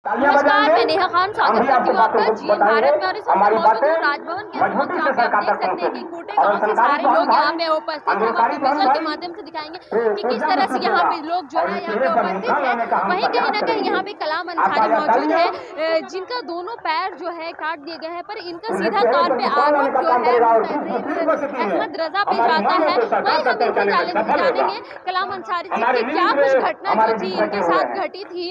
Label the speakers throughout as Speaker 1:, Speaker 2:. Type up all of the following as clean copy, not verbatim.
Speaker 1: नमस्कार, मैं नेहा खान स्वागत करती हूँ आपका जीएन भारत में। और इस वक्त मौजूद हूँ राजभवन के समक्ष, जहाँ पे आप देख सकते हैं कि कोटे गांव से सारे लोग यहाँ पे उपस्थित हैं। हम आपको विजुअल के माध्यम से दिखाएंगे कि किस तरह से यहाँ पे लोग जो है यहाँ पे उपस्थित है। वहीं कहीं ना कहीं यहाँ पे कलाम अंसारी मौजूद है, जिनका दोनों पैर जो है काट दिए गए हैं, पर इनका सीधा तौर पे आरोप जो है अहमद रजा पे जाता है। वहीं हम इनसे जानेंगे कलाम अंसारी जी की क्या कुछ घटना जो थी इनके साथ घटी थी।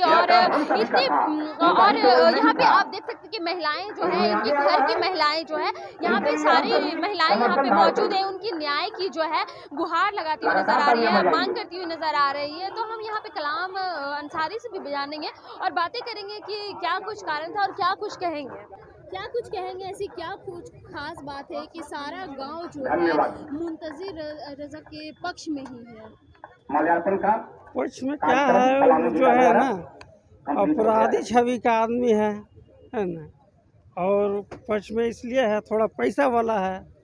Speaker 1: और यहाँ पे आप देख सकते हैं कि महिलाएं जो है, इनके घर की महिलाएं जो है, यहाँ पे सारी महिलाएं यहाँ पे मौजूद है, उनकी न्याय की जो है गुहार लगाती हुई नजर आ रही है, मांग करती हुई नजर आ रही है। तो हम यहाँ पे कलाम अंसारी से भी जानेंगे और बातें करेंगे कि क्या कुछ कारण था और क्या कुछ कहेंगे ऐसी क्या कुछ खास बात है कि सारा गांव जो है मुंतजिर रजा के पक्ष में ही है।
Speaker 2: पक्ष में क्या है, जो है ना अपराधी छवि का आदमी है ना। और पक्ष में इसलिए है, थोड़ा पैसा वाला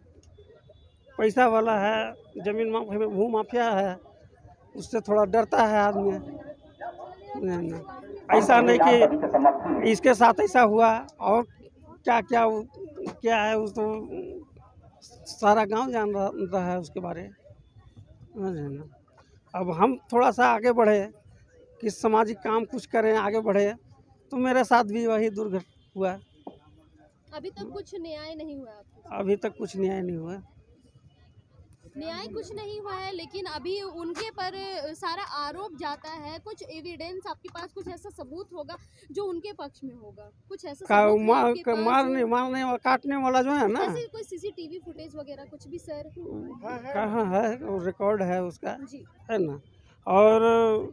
Speaker 2: है, जमीन माफिया भू माफिया है, उससे थोड़ा डरता है आदमी ना। ऐसा नहीं कि इसके साथ ऐसा हुआ और क्या है, उस तो सारा गांव जान रहा है उसके बारे में ना। अब हम थोड़ा सा आगे बढ़े कि सामाजिक काम कुछ करें, आगे बढ़े, तो मेरे साथ भी वही दुर्घटना हुआ।
Speaker 1: अभी तक कुछ न्याय नहीं हुआ आपको?
Speaker 2: अभी तक कुछ न्याय नहीं हुआ।
Speaker 1: न्याय कुछ नहीं हुआ है, लेकिन अभी उनके पर सारा आरोप जाता है। कुछ एविडेंस आपके पास, कुछ ऐसा सबूत होगा जो उनके पक्ष में होगा? कुछ ऐसा
Speaker 2: मारने वाला, काटने वाला जो है ना,
Speaker 1: ऐसे कोई सीसीटीवी फुटेज वगैरह कुछ भी सर?
Speaker 2: कहाँ है? रिकॉर्ड है उसका
Speaker 1: जी,
Speaker 2: है ना। और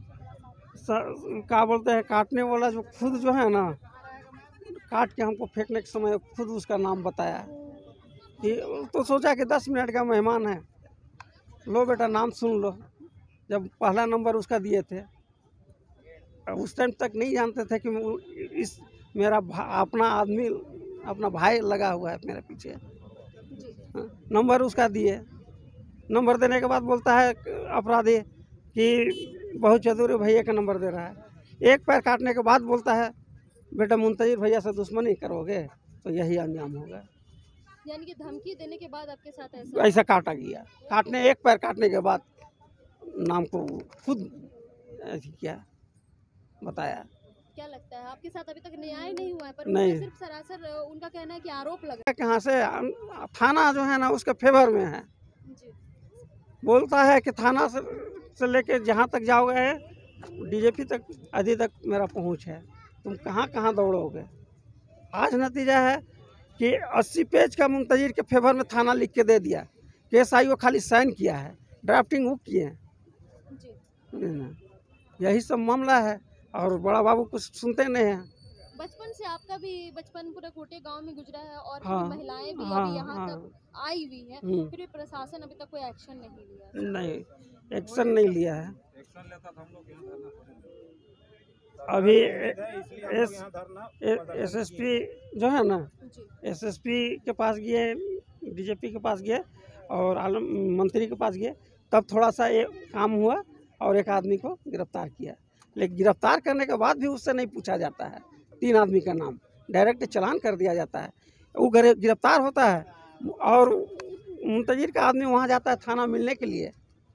Speaker 2: क्या बोलते हैं, काटने वाला जो खुद जो है ना, काट के हमको फेंकने के समय खुद उसका नाम बताया कि, तो सोचा कि 10 मिनट का मेहमान है, लो बेटा नाम सुन लो। जब पहला नंबर उसका दिए थे, उस टाइम तक नहीं जानते थे कि इस मेरा अपना आदमी, अपना भाई लगा हुआ है मेरे पीछे। नंबर उसका दिए, नंबर देने के बाद बोलता है अपराधी कि बहुत चतुर भैया का नंबर दे रहा है। एक पैर काटने के बाद बोलता है बेटा मुंतजिर भैया से दुश्मनी करोगे तो यही अंजाम होगा।
Speaker 1: यानी कि धमकी देने के बाद आपके साथ
Speaker 2: ऐसा काटा गया। एक पैर काटने के बाद नाम को खुद क्या बताया।
Speaker 1: क्या लगता है आपके साथ अभी तक न्याय नहीं हुआ है? पर
Speaker 2: नहीं,
Speaker 1: सिर्फ सरासर उनका कहना है कि आरोप लगा।
Speaker 2: कहाँ से? थाना जो है ना उसके फेवर में है
Speaker 1: जी।
Speaker 2: बोलता है कि थाना से लेके जहाँ तक जाओगे, डीजीपी तक, अधि तक मेरा पहुँच है, तुम कहाँ कहाँ दौड़ोगे। आज नतीजा है कि 80 पेज का मुंतजिर के फेवर में थाना लिख के दे दिया। केस आई वो खाली साइन किया है, ड्राफ्टिंग वो किए हैं। यही सब मामला है और बड़ा बाबू कुछ सुनते नहीं हैं।
Speaker 1: बचपन से आपका भी बचपन पूरे कोटे गांव में गुजरा है और महिलाएं भी
Speaker 2: हाँ,
Speaker 1: अभी यहाँ तक आई हुई है, फिर भी प्रशासन अभी तक कोई एक्शन नहीं लिया।
Speaker 2: नहीं, एक्शन नहीं लिया है। अभी एसएसपी जो है ना, एसएसपी के पास गए, डीजीपी के पास गए और आलम मंत्री के पास गए, तब थोड़ा सा ये काम हुआ और एक आदमी को गिरफ्तार किया। लेकिन गिरफ्तार करने के बाद भी उससे नहीं पूछा जाता है। 3 आदमी का नाम डायरेक्ट चालान कर दिया जाता है। वो गिरफ्तार होता है और मुंतजिर का आदमी वहाँ जाता है थाना मिलने के लिए।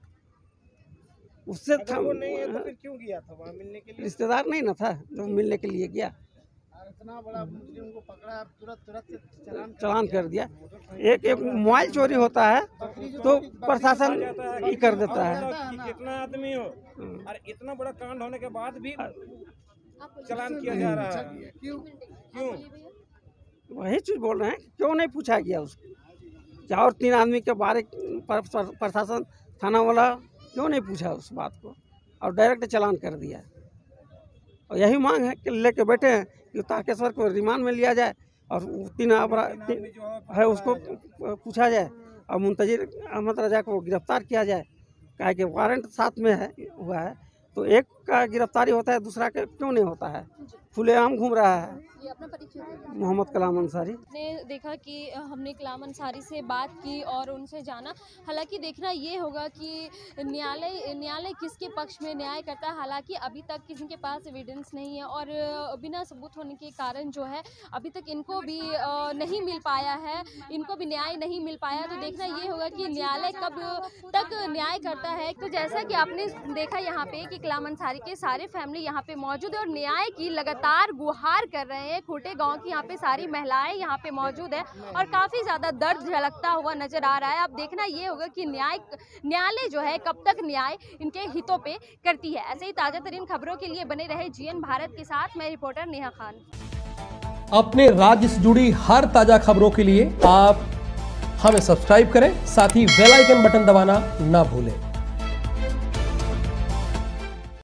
Speaker 2: उससे
Speaker 3: वो नहीं है तो फिर क्यों गया था वहाँ मिलने के लिए?
Speaker 2: रिश्तेदार नहीं ना था जो मिलने के लिए गया।
Speaker 3: इतना बड़ा मुजरिम को पकड़ा, तुरंत
Speaker 2: चालान कर दिया। एक मोबाइल चोरी होता है तो प्रशासन ही कर देता है।
Speaker 3: इतना आदमी हो और इतना बड़ा कांड होने के बाद भी चालान किया जा रहा है, क्यों?
Speaker 2: वही चीज बोल रहे हैं, क्यों नहीं पूछा गया उसको। और 3 आदमी के बारे प्रशासन थाना वाला क्यों नहीं पूछा उस बात को और डायरेक्ट चालान कर दिया। और यही मांग है कि लेके बैठे हैं कि तारकेश्वर को रिमांड में लिया जाए और 3 है उसको पूछा जाए और मुंतजिर अहमद रजा को गिरफ्तार किया जाए। क्या कि वारंट साथ में हुआ है तो एक का गिरफ्तारी होता है, दूसरा का क्यों नहीं होता है? खुलेआम घूम रहा है।
Speaker 1: ये अपना
Speaker 2: मोहम्मद कलाम अंसारी।
Speaker 1: ने देखा कि हमने कलाम अंसारी से बात की और उनसे जाना। हालांकि देखना ये होगा कि न्यायालय किसके पक्ष में न्याय करता है। हालांकि अभी तक किसी के पास एविडेंस नहीं है और बिना सबूत होने के कारण जो है अभी तक इनको भी नहीं मिल पाया है, इनको भी न्याय नहीं मिल पाया। तो देखना ये होगा कि न्यायालय कब तक न्याय करता है। तो जैसा कि आपने देखा यहाँ पे कि कलाम अंसारी के सारे फैमिली यहाँ पे मौजूद है और न्याय की लगातार गुहार कर रहे हैं। खूंटे गांव की यहाँ पे सारी महिलाएं यहाँ पे मौजूद है और काफी ज्यादा दर्द झलकता हुआ नजर आ रहा है। अब देखना ये होगा कि न्यायालय जो है कब तक न्याय इनके हितों पे करती है। ऐसे ही ताजा तरीन खबरों के लिए बने रहे GN भारत के साथ मैं रिपोर्टर नेहा खान।
Speaker 4: अपने राज्य से जुड़ी हर ताजा खबरों के लिए आप हमें सब्सक्राइब करें, साथ ही बेल आइकन बटन दबाना ना भूलें।